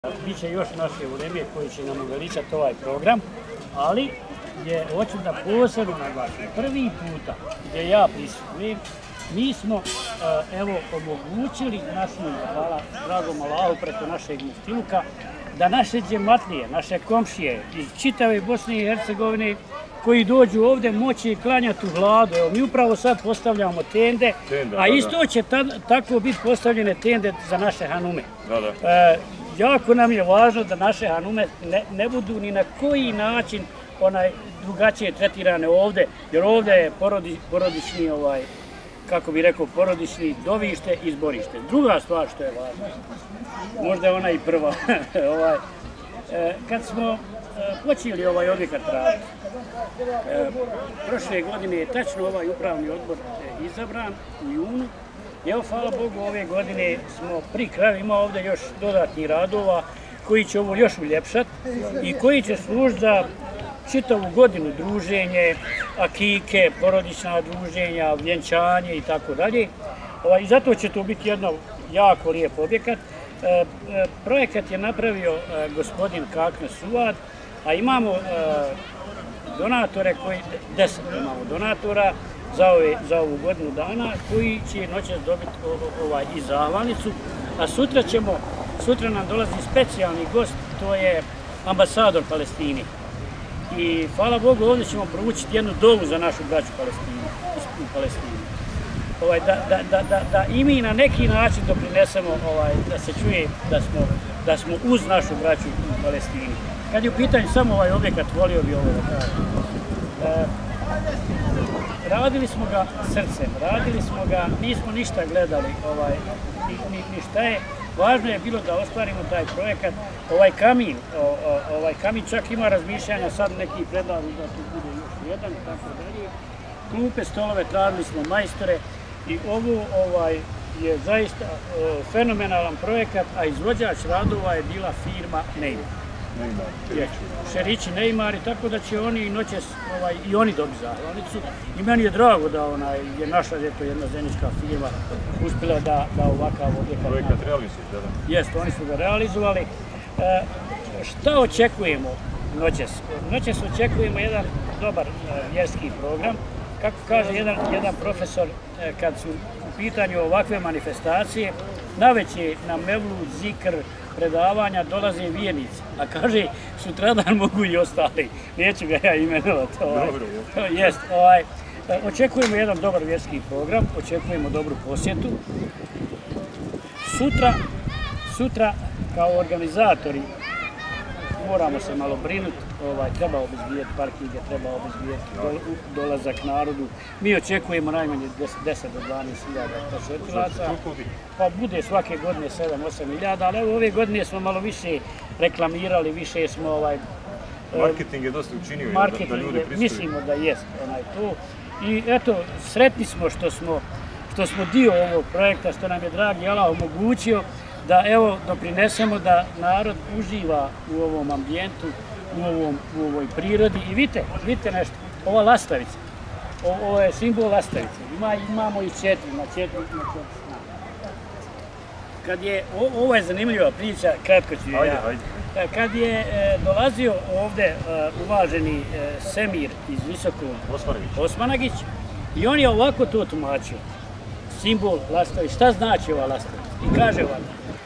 Biće još naše uleme koji će nam uveličati ovaj program, ali hoću da posebno naglasim. Prvi puta gdje ja prisutnim, mi smo omogućili našim, hvala dragom Allahu preko našeg muftiluka, da naše džematlije, naše komšije iz čitave Bosne i Hercegovine koji dođu ovdje moći klanjati u hladu. Evo, mi upravo sad postavljamo tende, a isto će tako biti postavljene tende za naše hanume. Jako nam je važno da naše hanume ne budu ni na koji način drugačije tretirane ovdje, jer ovdje je porodični, kako bi rekao, porodični dovište i zborište. Druga stvar što je važna, možda je ona i prva, kad smo počeli ovaj objekat raditi, prošle godine je tačno ovaj upravni odbor izabran u junu. Evo, hvala Bogu, ove godine smo pri kraju, ima ovdje još dodatnih radova koji će ovo još uljepšati i koji će služiti za čitavu godinu druženje, akike, porodična druženja, vjenčanje i tako dalje. I zato će to biti jedno jako lijep objekat. Projekat je napravio gospodin Kakne Suvad, a imamo donatore, 10 imamo donatora za ovu godinu dana, koji će noćas dobiti i zahvalnicu, a sutra nam dolazi specijalni gost, to je ambasador Palestine. I hvala Bogu, ovdje ćemo proučiti jednu dovu za našu braću u Palestini. Da i mi na neki način doprinesemo da se čuje da smo uz našu braću u Palestini. Kad je u pitanju samo ovaj objekat, volio bi ovo da kažem. Radili smo ga srcem, radili smo ga, nismo ništa gledali ni šta je. Važno je bilo da ostvarimo taj projekat. Ovaj kamin čak ima razmišljanja, sad neki predlažu da tu bude još jedan i tako dalje. Klupe, stolove, tražili smo majstore i ovo je zaista fenomenalan projekat, a izvođač radova je bila firma Neymar. Šerići Neymar, tako da će oni noćas i oni dobiti zahvalnicu. I meni je drago da je naša jedna zenička firma uspjela da ovakav objekat realizuje. Jeste, oni su ga realizovali. Šta očekujemo noćas? Noćas očekujemo jedan dobar vjerski program. Kako kaže jedan profesor, kad su u pitanju ovakve manifestacije, naveće na mevlud, zikr, predavanja dolaze vjernici, a kaže sutradan mogu i ostali. Neću ga ja imenovati. Očekujemo jedan dobar vjerski program, očekujemo dobru posjetu. Sutra kao organizatori moramo se malo brinuti, treba obezbijeti parkinge, treba obezbijeti dolazak narodu. Mi očekujemo najmanje 10 do 12 hiljada posjetilaca, pa bude svake godine 7-8 hiljada, ali ove godine smo malo više reklamirali, više smo marketing je dosta učinio da ljudi pristuju. Mislimo da jest to. I eto, sretni smo što smo dio ovog projekta, što nam je dragi Allah omogućio da doprinesemo da narod uživa u ovom ambijentu, u ovoj prirodi. I vidite nešto, ova lastavica, ovo je simbol lastavice, imamo i četiri na četiri strane. Ovo je zanimljiva priča, kratko ću ja. Kad je dolazio ovdje uvaženi Semir iz Visokog Osmanagić, i on je ovako to tumačio, simbol lastavice, šta znači ova lastavica? I kaže ovako,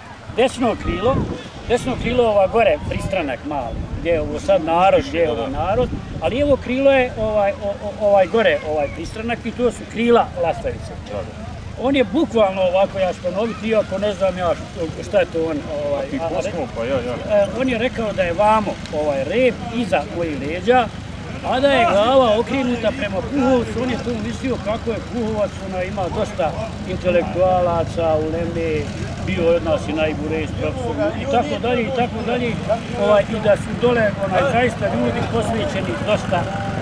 desno krilo ova gore pristranak mali, gdje je ovo sad narod, gdje je ovo narod, ali evo krilo je ovaj gore, ovaj pristranak, i to su krila lastavice. On je bukvalno ovako, ja ću ponoviti, iako ne znam ja šta je to on. On je rekao da je vamo rep iza mojih leđa, a da je glava okrenuta prema Puhovcu. On je to mislio kako je Puhovac, ima dosta intelektualaca, uleme, bio od nas i najgurejs profesor i tako dalje, i da su dole zaista ljudi posvećeni dosta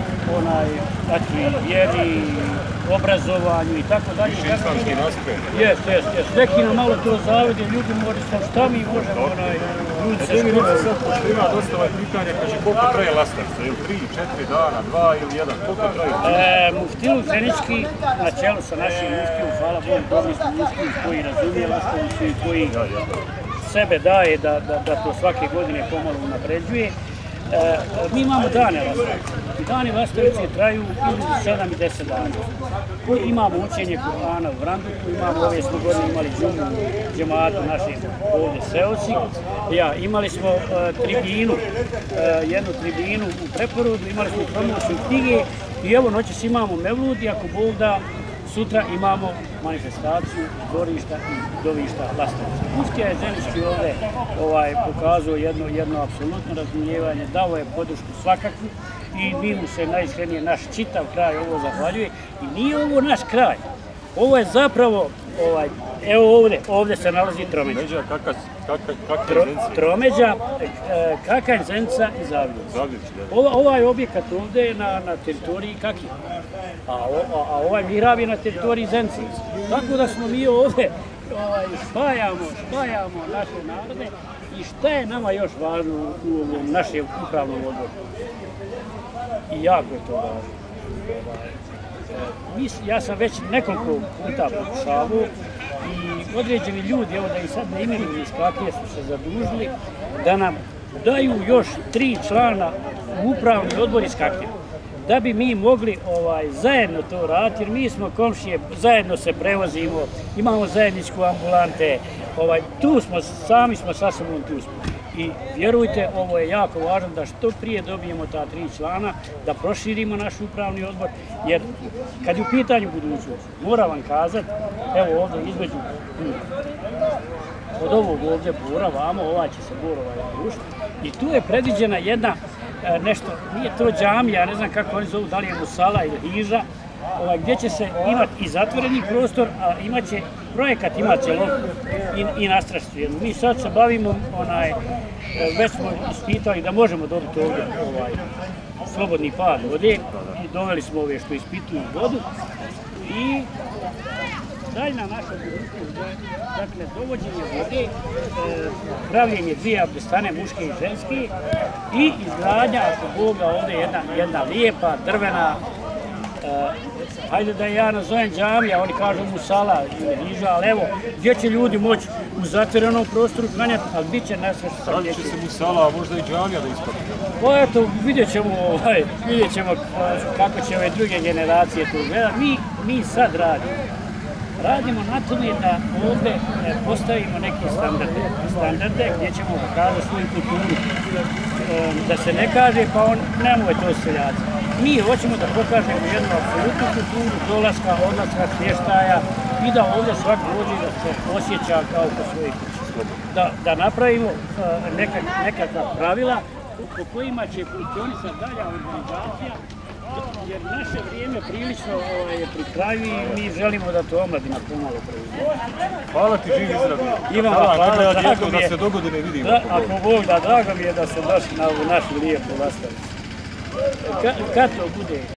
vjeri, obrazovanju i tako dalje. Više islamski naspred. Jeste. Neki nam malo to zavede, ljudi možemo, šta mi možemo ljudi se vidjeti. Sad ima dosta pitanja, kaže koliko traje lastavica, je li 3, 4 dana, 2 ili 1, koliko traje? Muftiluk Zenički, na čelu sa našim muftijom, hvala Bogu, dobri smo muftiji koji razumije lastavicu i koji sebe daje da to svake godine pomalo unapređuje. Mi imamo dane Lastavice. Dani Lastavice traju između 7 i 10 dana. Imamo učenje Kur'ana u Vranduku, imamo ove smo godine imali džumu džematu naših ovdje seoci. Imali smo tribinu, jednu tribinu u Preporodu, imali smo promociju knjige i evo noćas imamo mevlud i ako Bog da sutra imamo manifestaciju dvorišta i dovišta Lastavice. Muftija je Zenički ovdje pokazao jedno apsolutno razumijevanje, dao je podršku svakakvu i mi mu se najiskrenije naš čitav kraj ovo zahvaljuje. I nije ovo naš kraj, ovo je zapravo, evo ovdje se nalazi Tromeđa. Tromeđa, Kakanj, Zenica i Zavljić. Ovaj objekat ovdje je na teritoriji Kaki, a ovaj mihrab je na teritoriji Zenice. Tako da smo mi ovdje spajamo naše narode i šta je nama još važno u ovom našem upravnom odboru. I jako je to važno. Ja sam već nekoliko puta pokušavao i određeni ljudi, evo da i sad ne imenuju iz Kakije, su se zadužili da nam daju još 3 člana u upravni odbor iz Kakije. Da bi mi mogli zajedno to raditi, jer mi smo komšije, zajedno se prevozimo, imamo zajedničku ambulante, tu smo, sami smo sa sobom, tu smo. I vjerujte, ovo je jako važno da što prije dobijemo ta 3 člana, da proširimo naš upravni odbor, jer kad je u pitanju budućnost, moram vam kazati, evo ovdje između, od ovog ovdje bora, vamo, će se bor rušiti, i tu je predviđena jedna nešto, nije to džamija, ja ne znam kako oni zovu, da li je musala ili hiža, gdje će se imati i zatvoreni prostor, a projekat ima cjelovku i nastrašću. Mi sad se bavimo, već smo ispitali da možemo dobiti ovdje slobodni pad vode i doveli smo ove što ispituju vodu i daljna naša budućnost, dakle, dovođenje vode, pravljenje 2 abdestane, muške i ženske i izgradnja, ako Boga, ovdje jedna lijepa, drvena, hajde da ja nazovem džamija, oni kažu musala ili hiža, ali evo, gdje će ljudi moći u zatvorenom prostoru klanjati, ali bit će nešto što sam će se musala, a možda i džamija da isplati? Pa eto, vidjet ćemo kako će ove druge generacije to gledati. Mi sad radimo na tome da ovdje postavimo neke standarde gdje ćemo pokazati svoju kulturu. Da se ne kaže pa nemoj to seljaci. Mi hoćemo da pokažemo jednu apsolutnu kulturu dolaska, odlaska, smještaja i da ovdje svak dođe da se osjeća kao po svojoj kući. Da napravimo nekakva pravila po kojima će funkcionisati dalja organizacija, jer naše vrijeme prilično je pri kraju i mi želimo da to omladina pomalo preuzme. Hvala ti, živi zdravi. Ivan, hvala, drago mi je. Da se dogodine vidimo. Ako Bog da, drago mi je da ste došli na ovu našu lijepu Lastavicu. Kad to bude?